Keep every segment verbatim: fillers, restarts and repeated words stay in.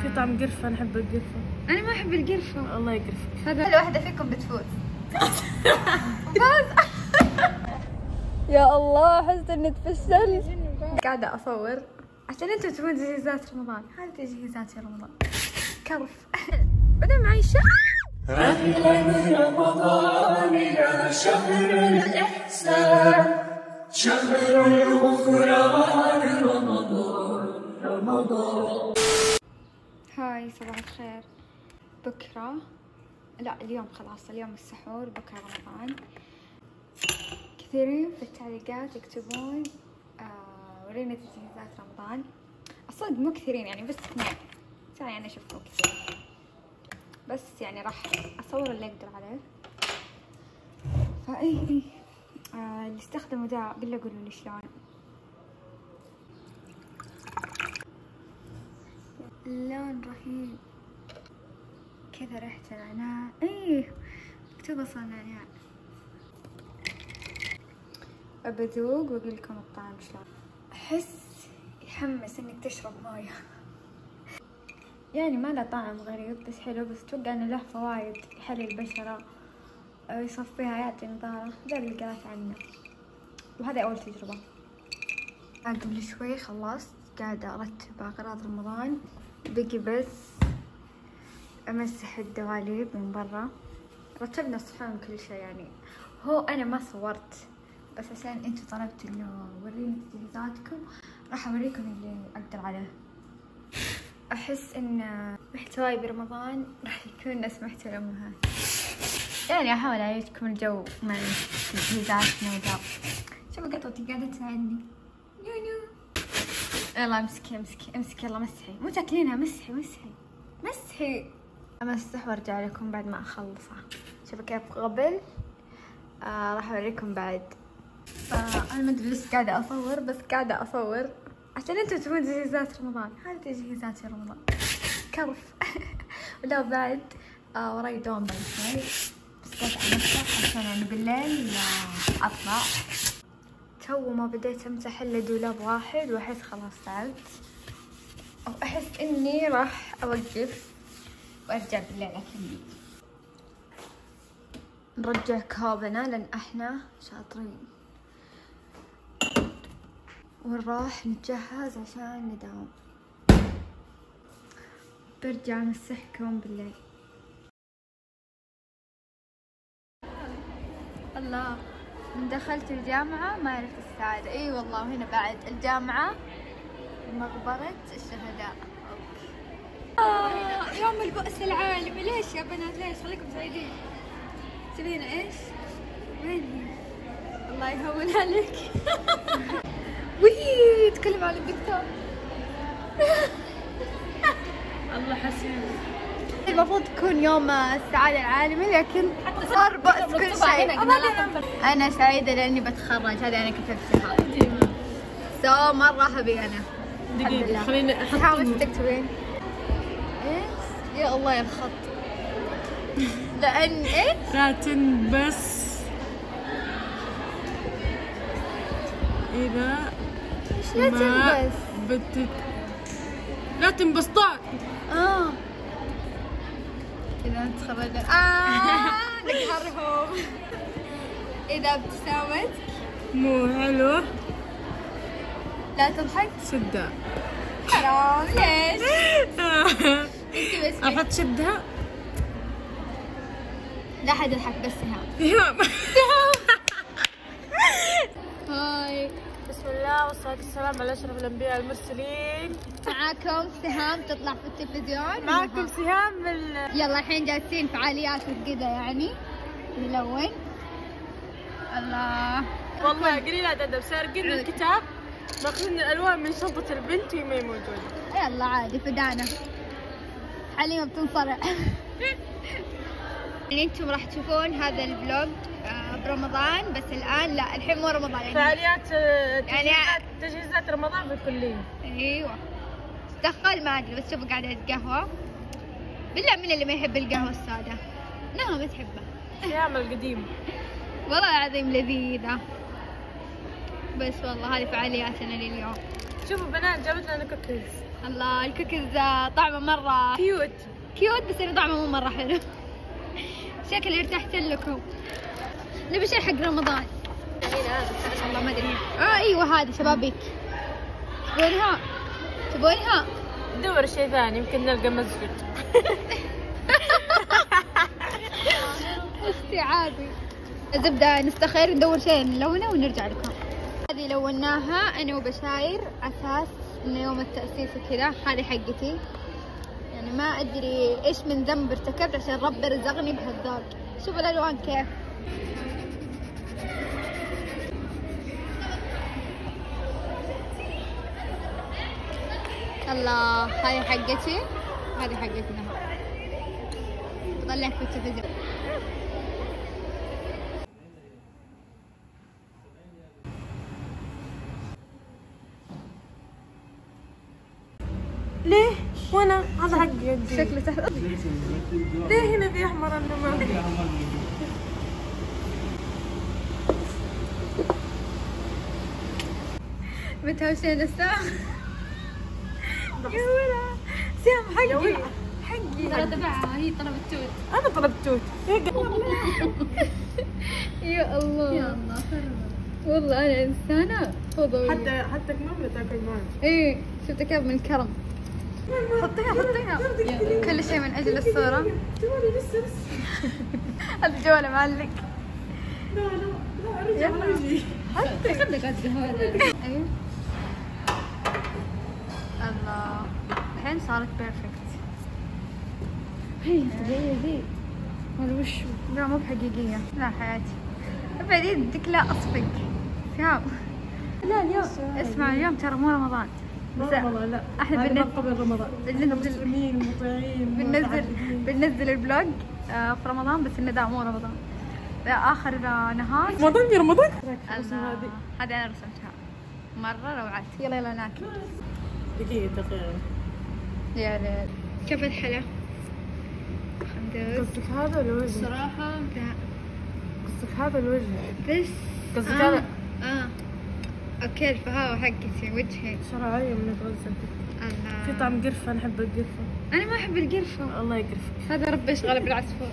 في طعم قرفة، أنا أحب القرفة. أنا ما أحب القرفة. الله يقرفك. هذا كل واحدة فيكم بتفوز. فوز. يا الله حسيت إني تفشل. قاعدة أصور عشان أنتوا تبون تجهيزات رمضان. هذه تجهيزات رمضان. كرف. بدأ معي شهر. أهلا رمضان يا شهر الإحسان، شهر الغفران رمضان رمضان. هاي صباح الخير. بكرة لا اليوم خلاص، اليوم السحور، بكرة رمضان. كثيرين في التعليقات يكتبون آه ورينا تجهيزات رمضان. الصدق مو كثيرين يعني، بس اثنين ثاني أنا أشوفهم كثير، بس يعني راح أصور اللي أقدر عليه. فأي إيه آه اللي استخدموا دا بالله قولوا لي شلون. اللون رهيب كذا، ريحة النعناع. ايه مكتوب اصلا نعناع. بذوق واقول لكم الطعم شلون. احس يحمس انك تشرب مويه. يعني ما له طعم غريب بس حلو، بس اتوقع انه له فوائد، يحلي البشرة، يصفيها، يعطي نضارة، ذا اللي قرأت عنه. وهذا اول تجربة. قبل شوي خلصت، قاعدة ارتب اغراض رمضان، بقي بس امسح الدواليب من برا. رتبنا الصحون كل شيء يعني. هو انا ما صورت بس عشان انتوا طلبتوا انه وريني تجهيزاتكم، راح اوريكم اللي اقدر عليه. احس ان ريحة هواي برمضان راح يكون اسمحتوا الامهات، يعني احاول اعيشكم الجو مع تجهيزاتنا وذا. شوفوا قطوتي قاعدة تساعدني. نونو يلا امسكي امسكي امسكي، يلا مسحي، مو تاكلينها، مسحي مسحي مسحي. امسح وارجع لكم بعد ما اخلصها. شوفوا كيف قبل. آه راح اوريكم بعد. آه انا ما ادري ليش قاعده اصور، بس قاعده اصور عشان انتوا تبون تجهيزات رمضان. هذه تجهيزات رمضان. كرف. ولا بعد آه وراي دوم بعد شوي، بس قاعده امسح عشان يعني بالليل اطلع. تو ما بديت امسح الا دولاب واحد، واحس خلاص تعبت، او احس اني راح اوقف وارجع بالليل اكمل. نرجع كابنا لان احنا شاطرين، ونروح نتجهز عشان نداوم. برجع امسحكم بالليل. الله، من دخلت الجامعة ما عرفت السعادة. اي والله، وهنا بعد الجامعة مقبرة الشهداء. آه يوم البؤس العالمي. ليش يا بنات ليش؟ خليكم سعيدين. تبين ايش؟ وين هي؟ الله يهون عليك. وي تكلم عن الدكتور. الله حسين. المفروض تكون يوم السعادة العالمي، لكن صار بؤس كل شيء. أنا سعيدة لأني بتخرج، هذا أنا كتبتها. سو مرة هبي أنا. دقيقة خليني أحط. حاولت تكتبين. إيش؟ يا الله يا الخط. لأن إيش؟ لا تنبس إذا لا ما تنبس. بت لا تنبسطات. آه إذا تخرجت آه نقهرهم. إذا ابتسامتك مو حلو لا تضحك. شدها. حرام ليش؟ انت بس أحط شدها. لا حد يضحك بس سهام. سهام. هاي بسم الله والصلاة والسلام على أشرف الأنبياء المرسلين. معاكم سهام تطلع في التلفزيون. معكم سهام بال... يلا الحين جالسين فعاليات وكذا يعني نلون. الله والله قليلة أدب، سارقين الكتاب ماخذين الألوان من شنطة البنت وهي ما هي موجودة. يلا عادي فدانا، حليمة بتنصرع. يعني انتم راح تشوفون هذا الفلوج برمضان، بس الآن لا، الحين مو رمضان يعني. فعاليات يعني تجهيزات رمضان في الكلية. ايوه دخل ما ادري، بس شوفوا قاعدة اتقهوى. بالله من اللي ما يحب القهوة السادة؟ انها ما تحبها. سهام القديم والله العظيم لذيذة. بس والله هذه فعالياتنا لليوم. شوفوا بنات جابت لنا كوكيز. الله الكوكيز طعمه مرة كيوت كيوت بس انه طعمه مو مرة حلو. شكلي ارتحت لكم. نبي شيء حق رمضان. والله ما ادري. اه ايوه هذه شبابيك. تبونها؟ تبونها؟ دور شيء ثاني يمكن نلقى مسجد. اختي عادي. الزبدة نستخير ندور شيء نلونه ونرجع لكم. هذه لوناها انا وبشاير اساس انه يوم التأسيس وكذا. هذه حقتي. يعني ما ادري ايش من ذنب ارتكبت عشان ربي رزقني بهالذوق. شوفوا الالوان كيف. الله هذه حقتي. هذه حقتنا. بطلعك في التلفزيون. ليه؟ وانا هذا حقي. شكله تحت. ليه هنا في احمر انا ما متهاوشين الساعة. يا ولا سام حقي حقي. ترى تبعها هي طلبت توت. انا طلبت توت. يا الله يا الله والله انا انسانة فضولية. حتى حتى كمان تاكل معي. ايه شفت كيف من الكرم. حطيها حطيها كل شيء من اجل الصورة. جوالي لسه لسه. هذا جواله معلق. لا لا لا ارجع وجهي. حطي خليك قد هذا. ايوه الله الحين صارت بيرفكت. هي هي هي ولا وشو؟ لا مو بحقيقية. لا حياتي بعدين بدك لا اصفق فهم. لا اليوم اسمع اليوم ترى مو رمضان. بس رمضان لا احنا بننزل بننزل قبل رمضان. بننزل مسلمين ومطيعين بننزل بننزل البلوج آه في رمضان بس انه ذا مو رمضان. ذا اخر نهار رمضان في رمضان. الله. هذه انا رسمتها مرة روعت. يلا يلا ناكل. دقيقة دقيقة. يا ليل كيف الحلا؟ قصدك هذا الوجه؟ الصراحة لا. قصدك هذا الوجه؟ بس قصدك آه. هذا؟ اه اوكي الفهاوة حقتي وجهي. شرعية من الغزة. الله في طعم قرفة. أنا أحب القرفة. انا ما احب القرفة. الله يقرفك. هذا ربي يشغله بالعصفور.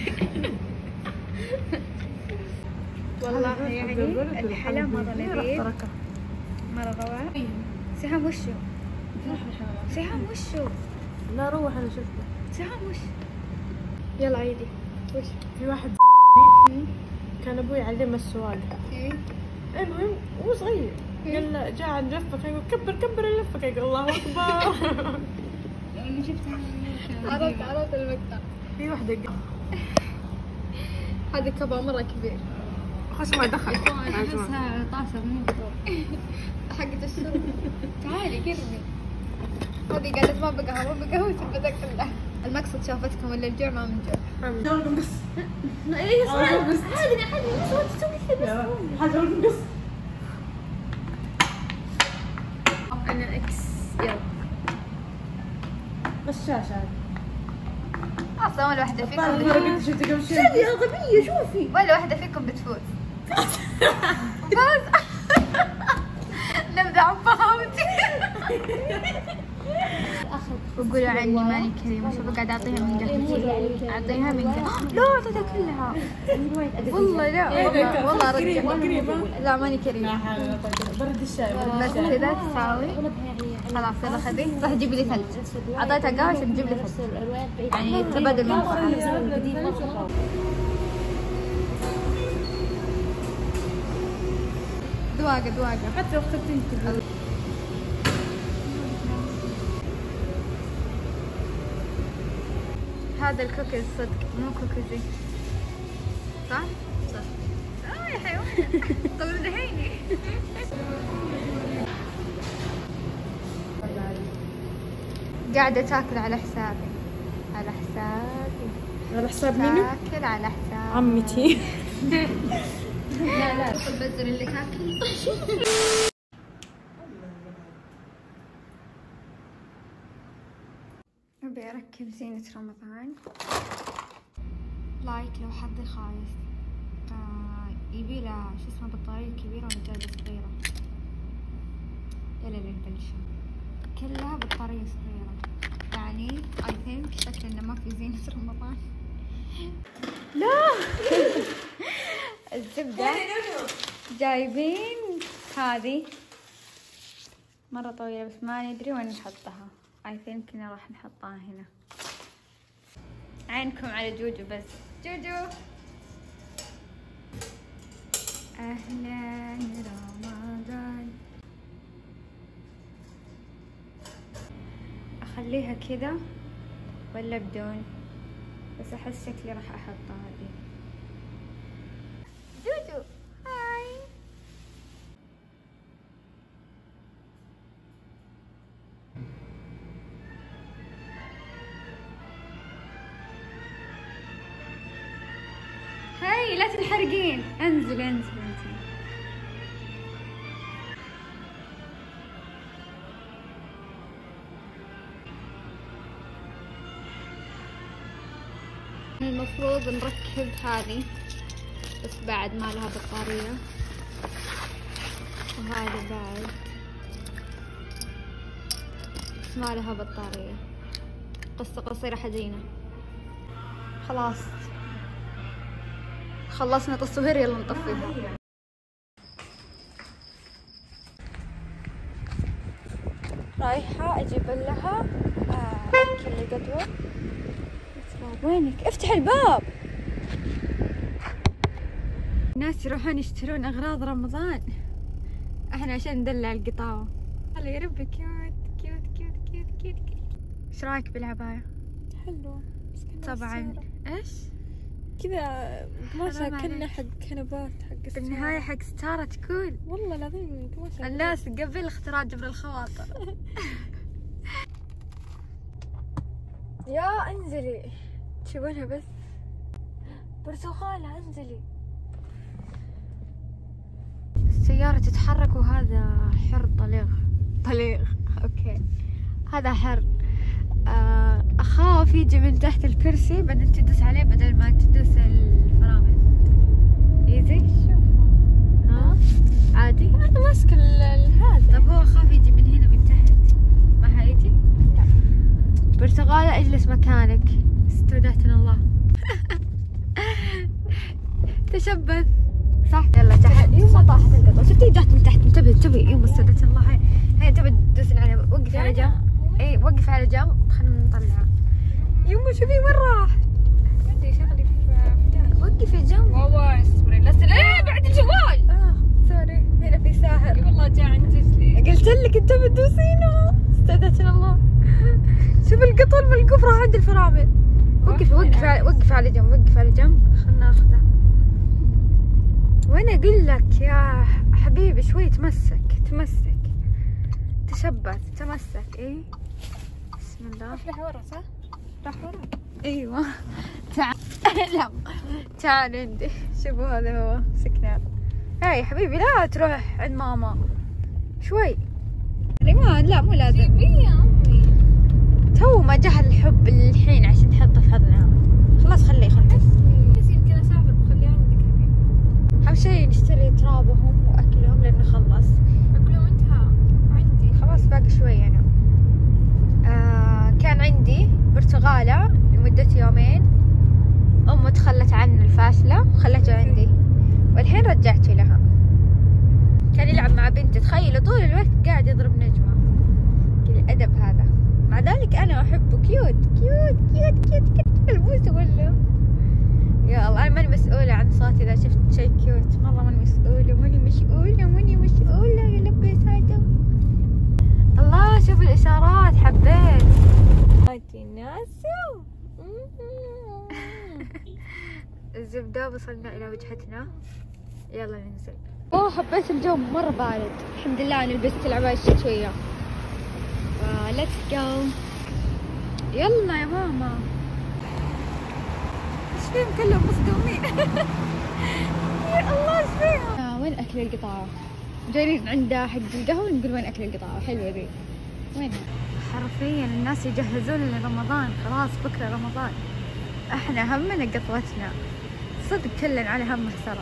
والله يعني الحلا مرة لذيذ مرة روعة. سهام وشو؟ سهام وشو؟ لا روح أنا شفته. سهام وش؟ يلا عيدي. وش؟ في واحد كان أبوي يعلمه السواقة. ايه المهم هو صغير قال له جاء عند لفة يقول كبر كبر اللفة يقول الله أكبر. انا شفتها. عرفت عرفت المقطع. في واحدة قال هذا كبا مرة كبير. خش ما دخل. احسها طاسة مو حقت الشرب. تعالي قربي. هذه قالت ما بقهوة ما بقهوة البدا كلها. المقصد شافتكم ولا الجوع ما من جوع. حاجة بس. ايه صار بس. حاجة حاجة بس تسوي كذا بس. حاجة بس. انا اكس يلا. بس شاشة. اصلا ولا واحدة فيكم مرة قلت شفتي قبل شوي. يا غبية شوفي. ولا واحدة فيكم بتفوز. بس نبدأ عن فهمتي. وقولوا عني ماني كريمة. شوفوا قاعدة أعطيها من قهوتي. أعطيها من قهوتي. لا أعطيتها كلها. والله لا والله والله رجع. لا ماني كريمة. برد الشاي. بس كذا تساوي. خلاص يلا خذي. راح تجيب لي ثلج. أعطيتها قهوة عشان تجيب لي ثلج. يعني تبادل منفعة. دواقة دواقة. حتى لو اخترتين كذا. هذا الكوكيز صدق مو كوكيزي صح؟ صح. اه يا حيوان. طب دحيني. قاعدة تاكل على حسابي. على حسابي. على حساب مين؟ تاكل على حسابي. عمتي. لا لا البزر اللي تاكل. أبي أركب زينة رمضان. لايك لو حد خايس. آه يبي له شو اسمه بطارية كبيرة ونجادة صغيرة. يلا للبلشة. كلها بطارية صغيرة، يعني I think شكل إنه ما في زينة رمضان. لا الزبدة جايبين هذه مرة طويلة بس ما ندري وين نحطها. I think إنه راح نحطها هنا. عينكم على جوجو بس. جوجو أهلا رمضان. أخليها كذا ولا بدون؟ بس أحس شكلي راح أحطها هذه. جوجو هاي. هاي لا تنحرقين. انزل انزل انزل. المفروض نركب هذه بس بعد ما لها بطارية، وهذه بعد بس ما لها بطارية. قصة قصيرة حزينة. خلاص خلصنا تصوير، يلا نطفيها. رايحة اجيب لها آه كل قدوة. وينك؟ افتح الباب. الناس يروحون يشترون اغراض رمضان، احنا عشان ندلع القطاوة. الله يا ربي كيوت كيوت كيوت كيوت كيوت كيوت. ايش رايك بالعباية؟ حلوة طبعا. ايش كذا قماشة كنا حق كنبات حق بالنهاية حق ستارة تكون. والله العظيم قماشة. الناس قبل اختراع جبر الخواطر. يا انزلي تبونها بس برتقالة. انزلي. السيارة تتحرك وهذا حر طليغ طليغ. اوكي هذا حر. آه اخاف يجي من تحت الكرسي بعدين تدوس عليه بدل ما تدوس الفرامل. ايزي شوف. ها عادي انا ماسكة هذا. طب هو اخاف يجي من هنا من تحت. ما حيجي؟ لا. برتقالة اجلس مكانك. استودعتنا الله. تشبث صح. يلا تحت. يوم طاحت القطوة. شفتي جات من تحت. انتبهي انتبهي. يوم استودعتنا الله. هاي هاي تبي تدوسين عليها. وقفي على جنب. اي وقفي على جنب خلينا نطلعها. يما شوفي وين راح. عندي شغلي في وقفي جنب. والله اصبري لا ايه بعد الجوال. اه سوري هنا في ساهر. والله جاء عن جسلي. قلت لك انت بتدوسينه. استودعتنا الله. شوف القطو الملقوف راح عند الفرامل. وقفي وقفي على وقفي على جنب. وقفي على جنب خلنا ناخذه. وانا اقول لك يا حبيبي شوي تمسك تمسك تشبث تمسك. اي بسم الله. راح ورا صح؟ راح ورا. ايوه تعال. لا تعال عندي. شوفوا هذا هو سكنان. هاي حبيبي لا تروح عند ماما شوي. ريمان لا مو لازم. جيبيه يا امي. تو ما جه الحب الحين عشان تحطه في حضنها. خلاص خليه خليه. بس يمكن اسافر بخليه عندك الحين. أهم شيء نشتري ترابهم وأكلهم لأن خلص. أكلهم انتهى عندي. خلاص باقي شوي أنا. آه كان عندي برتقالة لمدة يومين. أمه تخلت عن الفاشلة وخلته عندي والحين رجعته لها. كان يلعب مع بنتي. تخيلوا طول الوقت قاعد يضرب نجمة. الأدب هذا. مع ذلك أنا أحبه. كيوت كيوت كيوت كيوت كيوت. البوسة ولا يا الله. أنا ماني مسؤولة عن صوتي. إذا شفت شيء كيوت مرة ماني مسؤولة. ماني مسؤولة ماني مسؤولة. يا لبيت هذا. الله شوف الإشارات حبيت. هاتي ناسو. الزبدة وصلنا إلى وجهتنا. يلا ننزل. أوه حبيت الجو مرة بارد. الحمد لله أنا لبست العباية الشتوية. ليتس جو. يلا يا ماما. ايش فيهم كلهم مصدومين. يا الله ايش فيهم. آه وين اكل القطاوة؟ جايين عند حق القهوة نقول وين اكل القطاوة. حلوة ذي. وينها؟ حرفيا الناس يجهزون لرمضان. خلاص بكرة رمضان. احنا همنا قطوتنا. صدق كلن على همه سرى.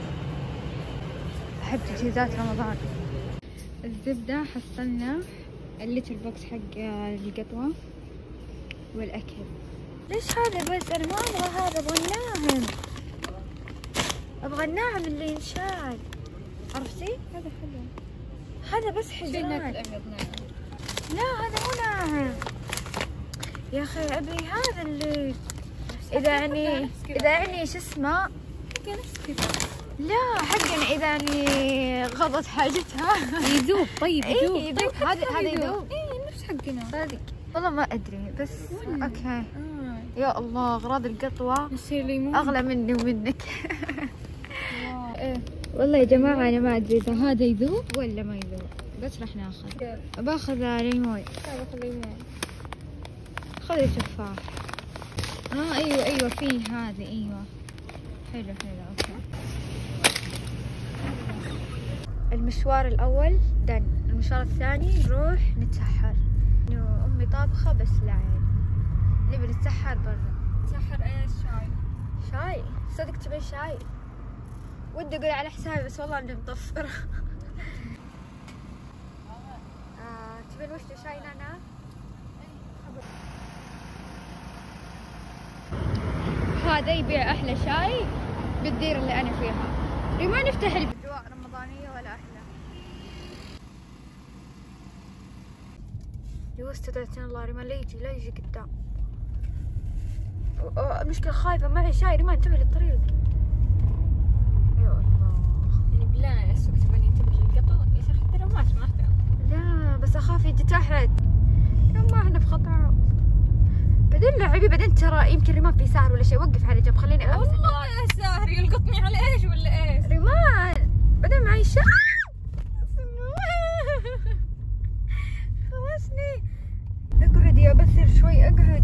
احب تجهيزات رمضان. الزبدة حصلنا الليتر بوكس حق القطوة والأكل. ليش هذا بس؟ أنا ما أبغى هذا، أبغى الناعم، أبغى الناعم اللي ينشال، عرفتي؟ هذا حلو، هذا بس حجران. الأبيض ناعم. لا هذا مو ناعم يا أخي، أبي هذا اللي إذا يعني إذا يعني شو اسمه حقه نفس كذا. لا حقنا إذا يعني غضت حاجتها يذوب. طيب يذوب. إيه يذوب. هذا هذا يذوب. إيه نفس حقنا صادق. والله ما أدري بس وين. أوكي. آه. يا الله أغراض القطوة أغلى مني ومنك. إيه. والله يا جماعة أنا ما أدري إذا هذا يذوب ولا ما يذوب، بس راح ناخذ. باخذ ليمون. باخذ ليمون. خذي تفاح. اه ايوه ايوه في هذا. ايوه حلو حلو. اوكي. المشوار الاول دن، المشوار الثاني نروح نتسحر. انه امي طابخه بس لا يعني نبي نتسحر برا. تسحر ايش؟ شاي. شاي؟ صدق تبي شاي؟ ودي اقول على حسابي بس والله اني مطفره. آه، تبين وش شاي نعناع؟ هذا يبيع احلى شاي بالديره اللي انا فيها. ما نفتح اجواء رمضانيه ولا احلى. يا استاذتنا الله، ريمان لا يجي لا يجي قدام. المشكله خايفه معي شاي. ريمان انتبه للطريق. يا الله يعني بالله انا اسوق تبغى تمشي القطو يا شيخ ترى ما اسمع. لا بس اخاف يجي تحت. يا ما احنا في خطر. بعدين لعبي بعدين ترى يمكن ريمان في ساهر ولا شيء. وقف على جنب خليني امسك. والله يا ساهر يلقطني على ايش ولا ايش؟ ريمان بعدين معي شاي. خوسني. اقعد يا بثر شوي اقعد.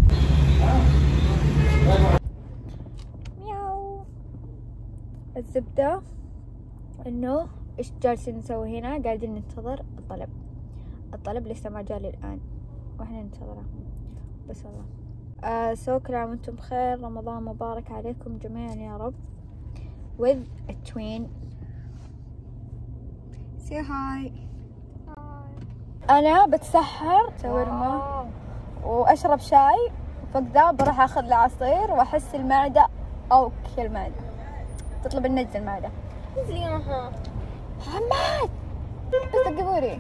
مياو. الزبدة انه ايش جالسين نسوي هنا؟ قاعدين ننتظر الطلب. الطلب لسه ما جالي الان واحنا ننتظره بس. والله آه سو كل عام وانتم بخير. رمضان مبارك عليكم جميعا يا رب. with a twin. say hi. انا بتسحر شاورما واشرب شاي، فوق ذا بروح اخذ لي عصير واحس المعده اوك. المعده تطلب النجزه المعده. نزلي معها محمد بس دقيقوري.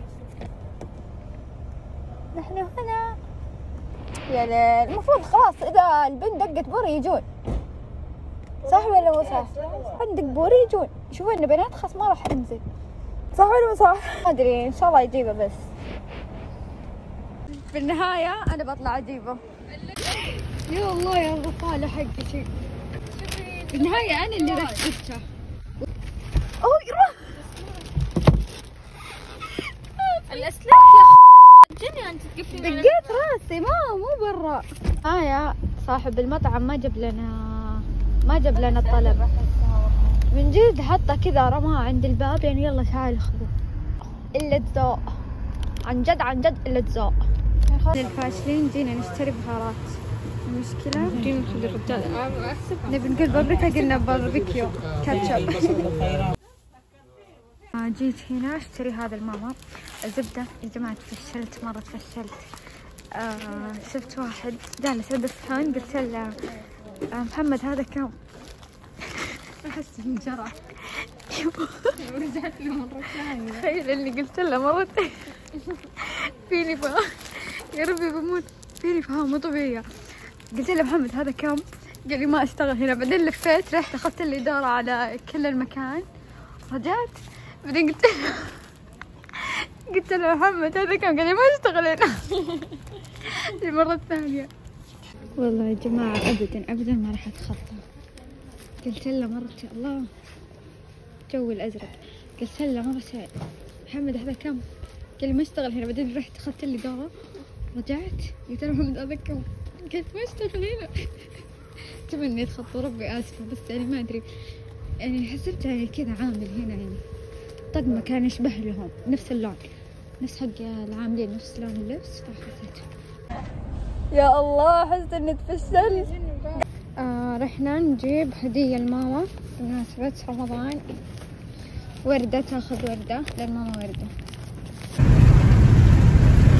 نحن هنا يا ليل. المفروض خلاص اذا البنت دقت بوري يجون، صح ولا مو صح؟ عندك بوري يجون يشوفون ان بنات خلاص ما راح انزل، صح ولا مو صح؟ ما ادري ان شاء الله يجيبه. بس في النهايه انا بطلع اجيبه. يا الله يا الغفاله حقي شيء. في النهايه انا اللي رحت جبته. اوه يروح الاسلاك يا اخي. جني انت تقفلين. دقيت راسي ما مو برا. ها يا صاحب المطعم ما جاب لنا ما جاب لنا الطلب من جد. حطه كذا رماه عند الباب يعني يلا تعالوا خذوا. الا الذوق عن جد عن جد الا الذوق. الفاشلين جينا نشتري بهارات. المشكلة جينا نشتري الرجال. احسب نبي نقول باربيكيو قلنا باربيكيو كاتشب. جيت هنا اشتري هذا الماما الزبدة. يا جماعة تفشلت مرة تفشلت. آه شفت واحد جالس عند الصحن قلت له آه محمد هذا كم؟ احس بنجرح. ورجعت له مرة ثانية. تخيل اللي قلت له مرتين. فيني فهم يا ربي بموت. فيني فهم مو طبيعية. قلت له محمد هذا كم؟ قال لي ما اشتغل هنا. بعدين لفيت رحت اخذت لي دورة على كل المكان. رجعت بعدين قلت له قلت له محمد هذا كم؟ قال لي ما اشتغل هنا. المرة الثانية. والله يا جماعة ابدا ابدا ما راح اتخطى. قلت له مرة الله جو الازرق. قلت له مرة محمد هذا كم؟ قال لي ما اشتغل هنا. بعدين رحت اخذت لي دورة رجعت قلت له محمد هذا كم؟ قلت ما اشتغل هنا. تمني اتخطى ربي اسفة بس يعني ما ادري يعني حسبتها يعني كذا عامل هنا يعني طقمة كان يشبه لهم نفس اللون نفس حق العاملين نفس لون اللبس فحسيت يا الله حسيت اني تفشلت. آه رحنا نجيب هدية لماما بمناسبة رمضان. وردة تاخذ وردة لماما وردة.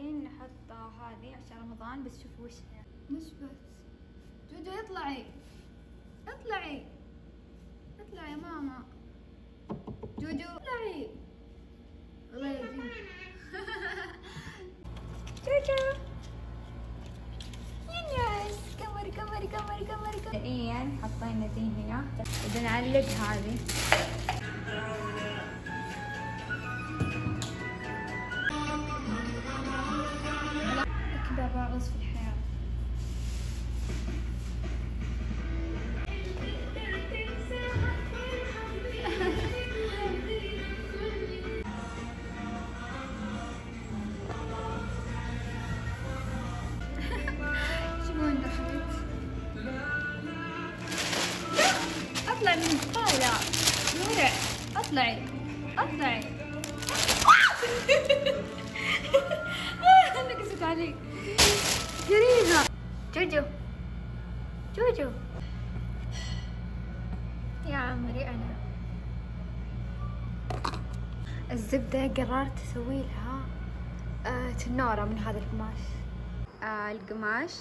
بعدين نحط هذه عشان رمضان. بس شوفوا وش هي. مش بس جوجو اطلعي اطلعي اطلعي يا ماما. جوجو اطلعي. الله يهديك. جوجو ينس. كمري كمري كمري كمري كمري. مبدئيا حطينا ذي هنا وبنعلق هذه. أكبر راغص في الحياة. شوفون دخلت. اطلع من الطاولة نورع. اطلعي اطلعي. نقصت عليك قريبة. جوجو جوجو يا عمري. انا الزبدة قررت اسوي لها آه تنورة من هذا القماش. آه القماش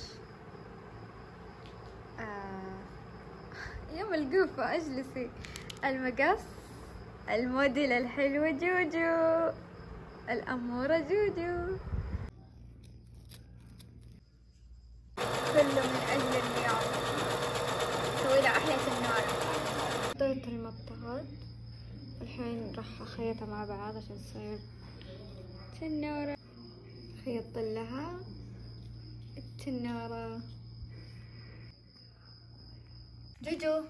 آه يا ملقوفة اجلسي. المقص، الموديل الحلوة جوجو، الأمورة جوجو، كله من أجل اليوم. سوي لها أحلى تنورة. حطيت المبتغط الحين راح أخيطها مع بعض عشان تصير تنورة. خيط لها التنورة. جوجو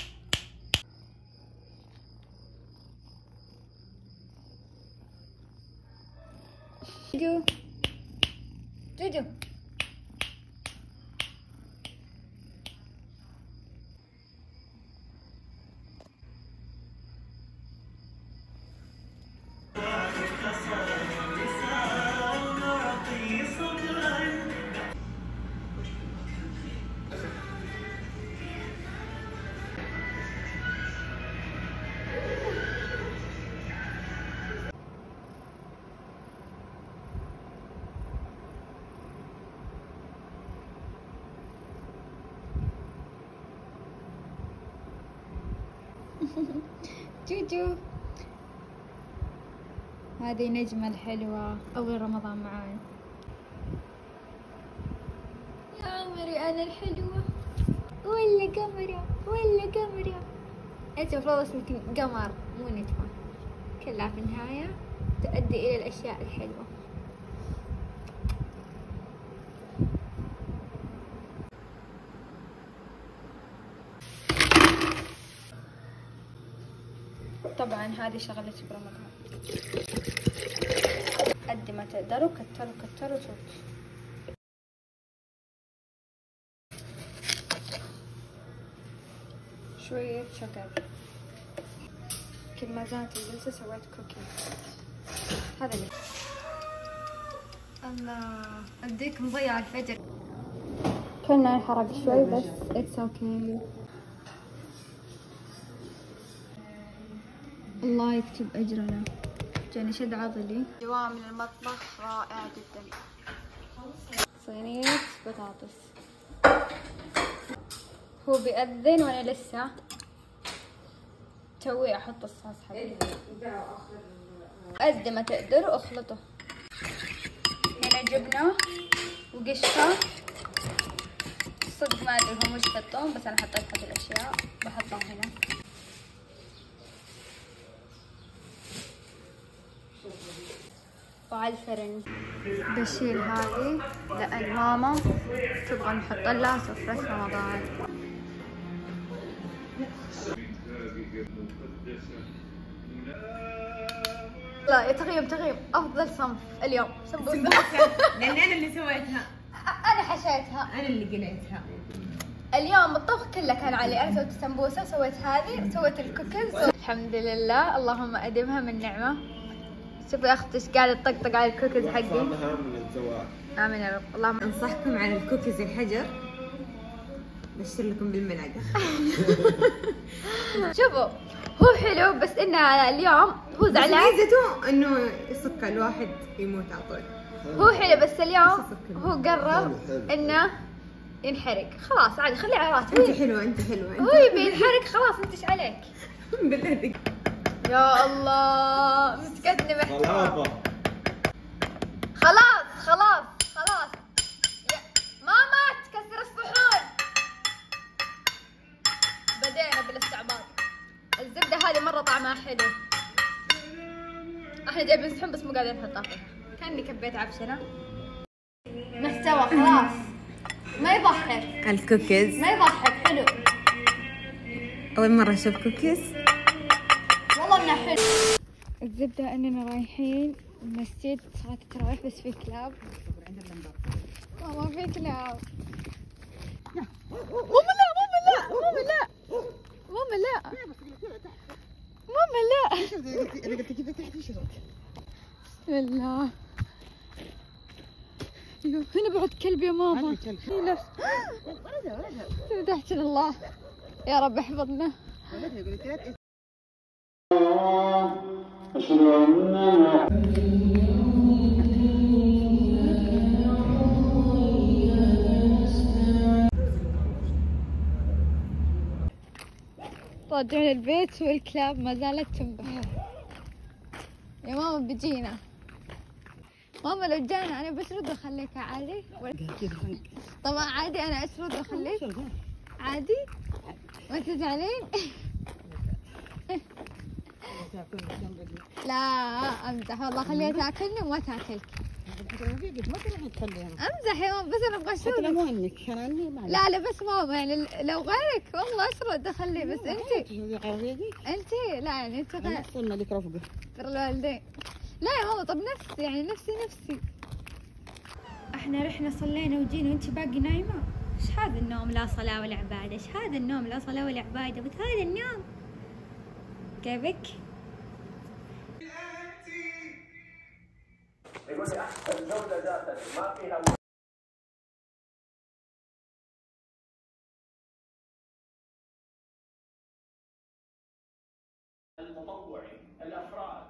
جوجو جوجو جوجو. هذه نجمة الحلوة أول رمضان معاي. يا عمري أنا الحلوة ولا قمرة ولا قمرة. أنت المفروض اسمك قمر مو نجمة. كلها في النهاية تؤدي إلى الأشياء الحلوة. طبعا هذه شغلتي برمضان. قد ما تقدروا كتروا كتروا توت. شوية شكر. كل ما زادت الجلسة سويت كوكي. هذا اللي الله أديك مضيع الفجر. كنا انحرق شوي بس اتس اوكي. الله يكتب أجرنا. جاني شد عضلي. جواه من المطبخ رائع جدا. صينية بطاطس. هو بيأذن وأنا لسه توي أحط الصوص حقي. قد ما تقدروا اخلطه. هنا جبنة وقشطة. صدق ما أدري هم وش يحطون بس أنا حطيت هذه الأشياء بحطهم هنا. وعلى الفرن بشيل هذه لأن ماما تبغى نحط لها سفرة رمضان. لا تغيب تغيب أفضل صنف اليوم سمبوسة. لأن أنا اللي سويتها. أنا حشيتها. أنا اللي قليتها. اليوم الطبخ كله كان علي. أنا سويت السمبوسة سويت هذه سويت الكوكيز. الحمد لله اللهم أدمها من نعمة. شوفي اختي ايش قاعده تطقطق على الكوكيز حقي. صابها من الزواج. امين يا رب. اللهم انصحكم على الكوكيز الحجر. بشر لكم بالملعقه. شوفوا هو حلو بس انه اليوم هو زعلان. ميزته انه يصك الواحد يموت على طول. هو حلو بس اليوم هو قرر انه ينحرق. خلاص عادي خليه على راسه. انت حلوه انت حلوه. هو يبي ينحرق خلاص انت ايش عليك؟ بالله دق. يا الله مسكتني محترم. غلابة. خلاص خلاص خلاص يا ماما تكسر الصحون. بدينا بالاستعباط. الزبدة هذه مرة طعمها حلو. احنا جايبين صحن بس مو قاعدين نحطها فيها. كأني كبيت عفشنا. محتوى خلاص. ما يضحك. الكوكيز. ما يضحك حلو. أول مرة أشوف كوكيز. والله انه حلو. الزبدة اننا رايحين المسجد صلاة التراويح بس في كلاب. ماما في كلاب. ماما لا ماما لا ماما لا ماما لا ماما لا. أنا قلت كذا تحت وش صوت؟ بسم الله. هنا بعد كلب يا ماما. كلب. تحت الله. يا رب احفظنا. راجعين البيت والكلاب ما زالت تنبح. يا ماما بيجينا. ماما لو جانا انا بسرد واخليك عادي؟ طبعا عادي انا اسرد واخليك؟ عادي؟ ما تزعلين؟ لا امزح والله خليها تاكلني وما تاكلك. امزح يا ماما بس انا ابغى اشرد. لا لا بس ماما يعني لو غيرك والله اشرد اخليه بس انت انت لا يعني انت غير لك رفقه بر الوالدين. لا يا ماما طب نفسي يعني نفسي نفسي. احنا رحنا صلينا وجينا وانت باقي نايمه. ايش هذا النوم لا صلاه ولا عباده؟ ايش هذا النوم لا صلاه ولا عباده؟ بس هذا النوم كيفك؟ يقول لي احسن جوده ذاتا ما فيها المتطوعين الافراد.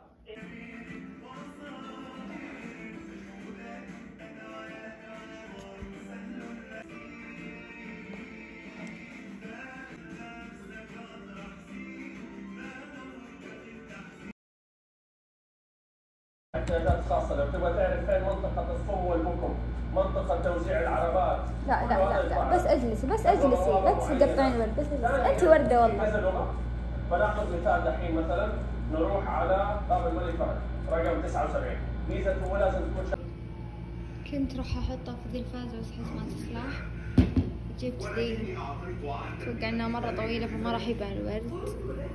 احتياجات خاصة. لو تبغى تعرف فين منطقة الصم والبكم، منطقة توزيع العربات. لا لا لا لا بس اجلسي بس اجلسي لا تقطعين ورد بس اجلسي. انت ورده والله. فناخذ مثال دحين مثلا نروح على باب الملك فهد رقم تسعة وسبعين. ميزته لازم تكون. كنت راح احطها في ذي الفازة بس حس ما تصلح. جبت ذي اتوقع انها مرة طويلة فما راح يبان الورد.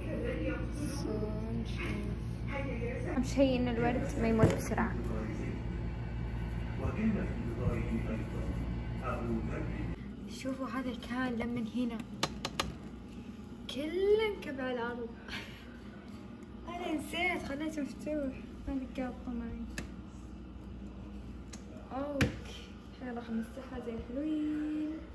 اهم شيء ان الورد ما يموت بسرعة. شوفوا هذا الكان لمن هنا كله انكب على الارض. انا نسيت خليته مفتوح هذه قاطة معي. اوكي الحين راح نمسحها زي الحلوين.